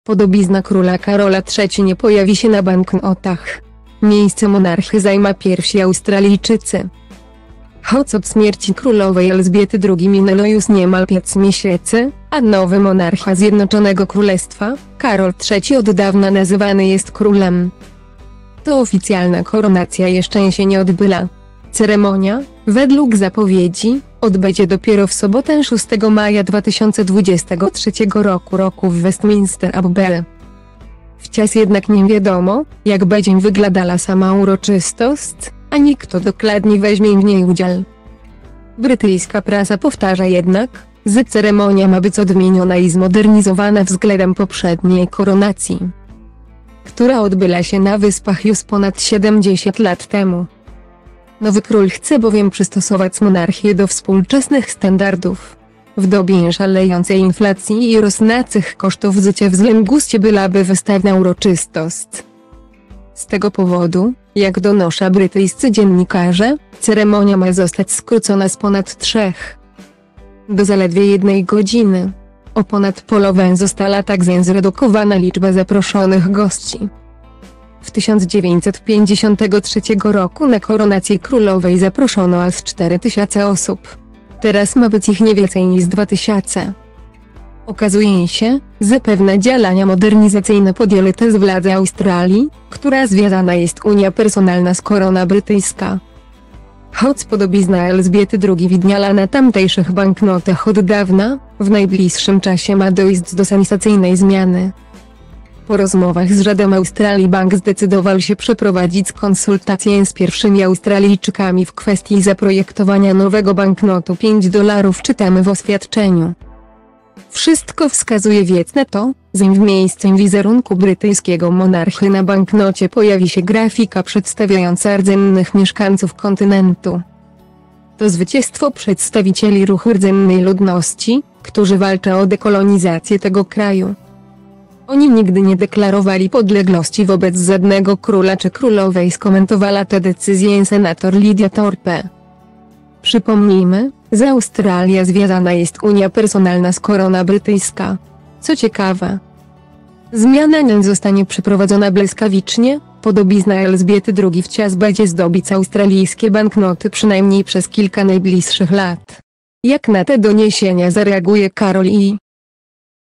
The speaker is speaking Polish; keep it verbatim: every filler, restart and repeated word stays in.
Podobizna króla Karola trzeciego nie pojawi się na banknotach. Miejsce monarchy zajmą pierwsi Australijczycy. Choć od śmierci królowej Elżbiety drugiej minęło już niemal pięć miesięcy, a nowy monarcha Zjednoczonego Królestwa, Karol trzeci od dawna nazywany jest królem. To oficjalna koronacja jeszcze się nie odbyła. Ceremonia, według zapowiedzi, odbędzie dopiero w sobotę szóstego maja dwa tysiące dwudziestego trzeciego roku roku w Westminster Abbey. Wciąż jednak nie wiadomo, jak będzie wyglądała sama uroczystość, ani kto dokładnie weźmie w niej udział. Brytyjska prasa powtarza jednak, że ceremonia ma być odmieniona i zmodernizowana względem poprzedniej koronacji, która odbyła się na Wyspach już ponad siedemdziesiąt lat temu. Nowy król chce bowiem przystosować monarchię do współczesnych standardów. W dobie szalejącej inflacji i rosnących kosztów życia względnie byłaby wystawna uroczystość. Z tego powodu, jak donoszą brytyjscy dziennikarze, ceremonia ma zostać skrócona z ponad trzech do zaledwie jednej godziny. O ponad połowę została także zredukowana liczba zaproszonych gości. W tysiąc dziewięćset pięćdziesiątym trzecim roku na koronację królowej zaproszono aż cztery tysiące osób. Teraz ma być ich nie więcej niż dwa tysiące. Okazuje się, że pewne działania modernizacyjne podjęły też władze Australii, która związana jest Unia Personalna z Korona Brytyjska. Choć podobizna Elżbiety drugiej widniała na tamtejszych banknotach od dawna, w najbliższym czasie ma dojść do sensacyjnej zmiany. Po rozmowach z Rządem Australii bank zdecydował się przeprowadzić konsultacje z pierwszymi Australijczykami w kwestii zaprojektowania nowego banknotu pięć dolarów, czytamy w oświadczeniu. Wszystko wskazuje więc na to, że w miejscu wizerunku brytyjskiego monarchy na banknocie pojawi się grafika przedstawiająca rdzennych mieszkańców kontynentu. To zwycięstwo przedstawicieli ruchu rdzennej ludności, którzy walczą o dekolonizację tego kraju. Oni nigdy nie deklarowali podległości wobec żadnego króla czy królowej, skomentowała tę decyzję senator Lydia Thorpe. Przypomnijmy, że Australia związana jest Unia Personalna z Korona Brytyjska. Co ciekawe, zmiana nie zostanie przeprowadzona błyskawicznie, podobizna Elżbiety drugiej wciąż będzie zdobić australijskie banknoty przynajmniej przez kilka najbliższych lat. Jak na te doniesienia zareaguje Karol i